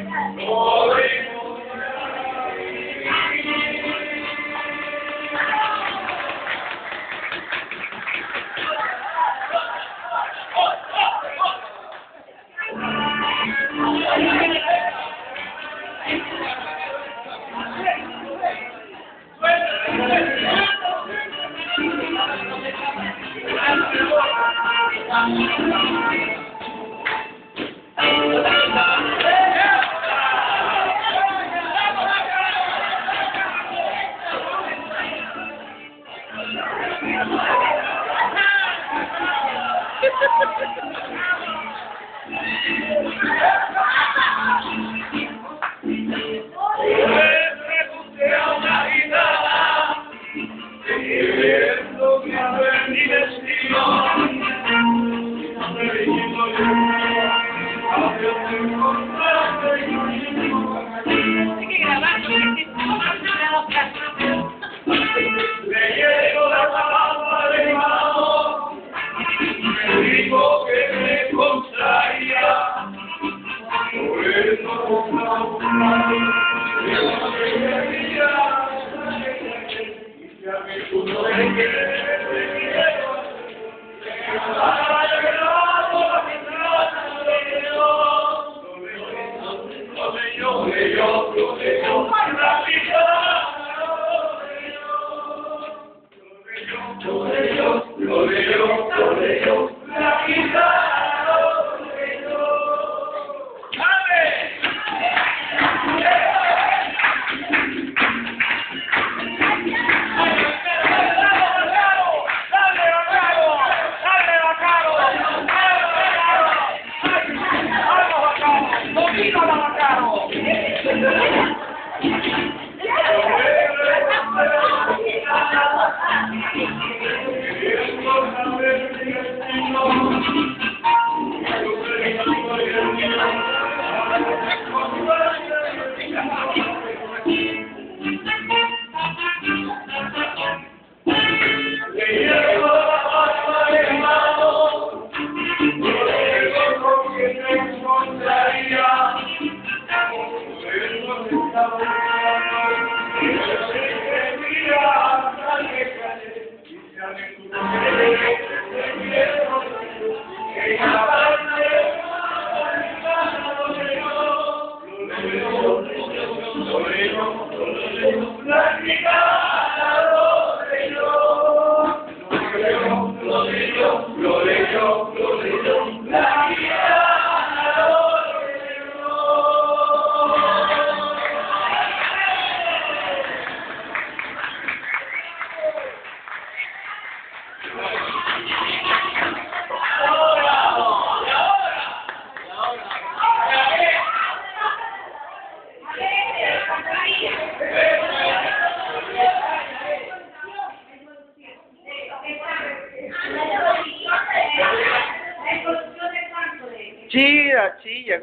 Chira, chilla.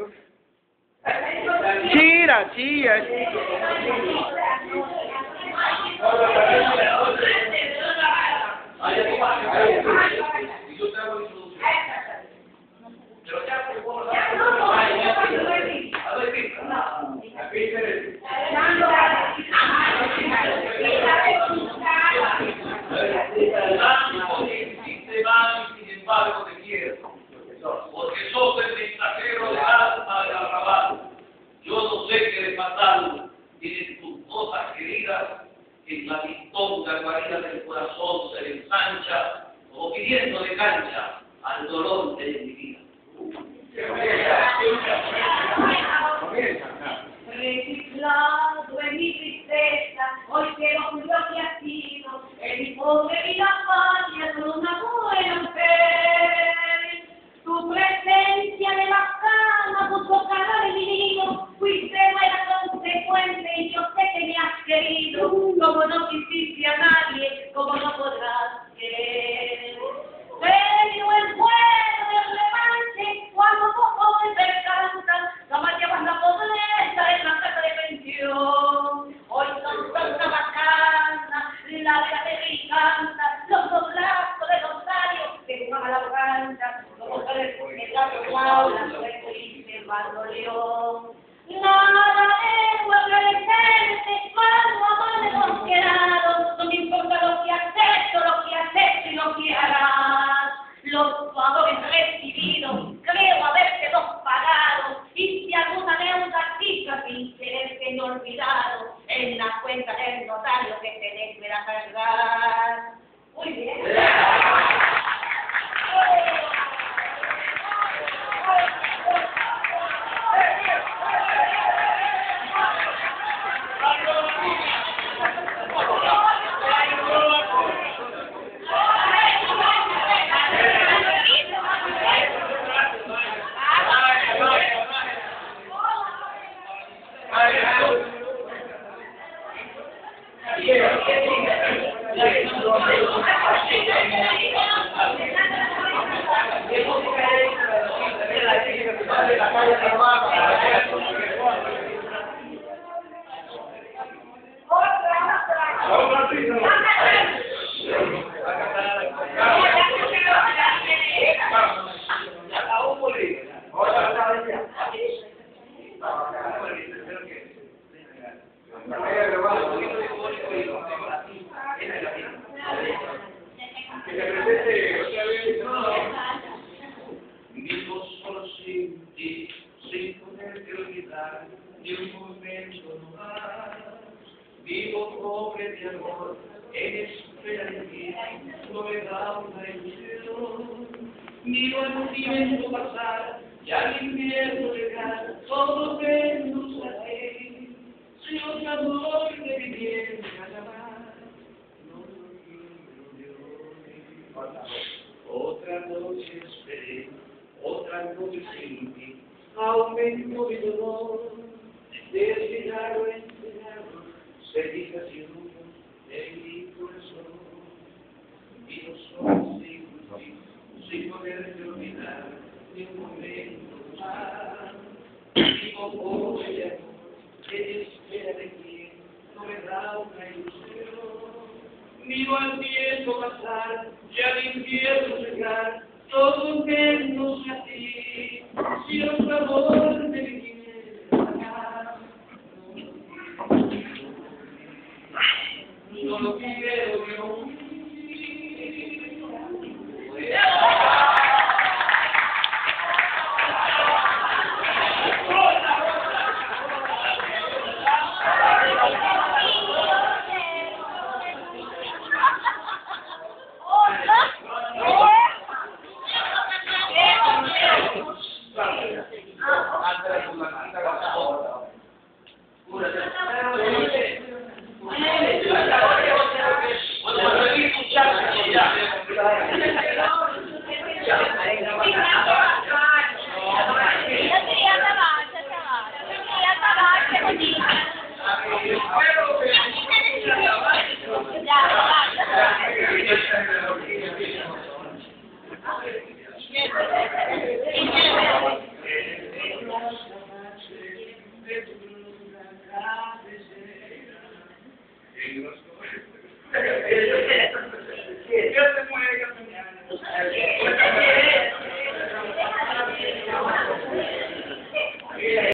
Chira, chilla. Porque sos el mensajero del alma del arrabal. Yo no sé qué de fatal tienen tus cosas queridas, en la distonga guarida del corazón se le ensancha, como pidiendo de cancha al dolor de mi vida. Reciclado en mi tristeza, hoy quiero lo que ha sido, en mi pobre vida falla con una buena mujer. Tu presencia de bacana puso cara de mi nido, fuiste buena consecuente y yo sé que me has querido, como no quisiste a nadie, como no podrás querer. Pero el vuelo del revanche, cuando poco me percanta, no me llevas la pobreza en la casa de pensión. Hoy son tanta bacana, la de la derricanta, los dos brazos de rosario que juegan a la cancha, como el gato Paula, su triste bandoleón. Vivo solo sin ti, sin poderte olvidar, ni un momento no más. Vivo pobre de amor, en espera de ti, no me da una ilusión. Miro el tiempo pasar, ya el invierno llegar, todo menos a ti. Si otro amor me viniera a llamar, no lo quiero yo. Otra noche esperé, otra noche sin ti, aumento mi dolor, de cigarro en cigarro, se dice sin rumbo en mi corazón. Vivo solo sin ti, sin poderte olvidar, ni un momento más. Vivo pobre de amor, en espera de quien no me da una ilusión. Miro al tiempo pasar, ya el invierno llegar, todo menos a ti. Si otro amor me viniera acá, no lo quiero yo.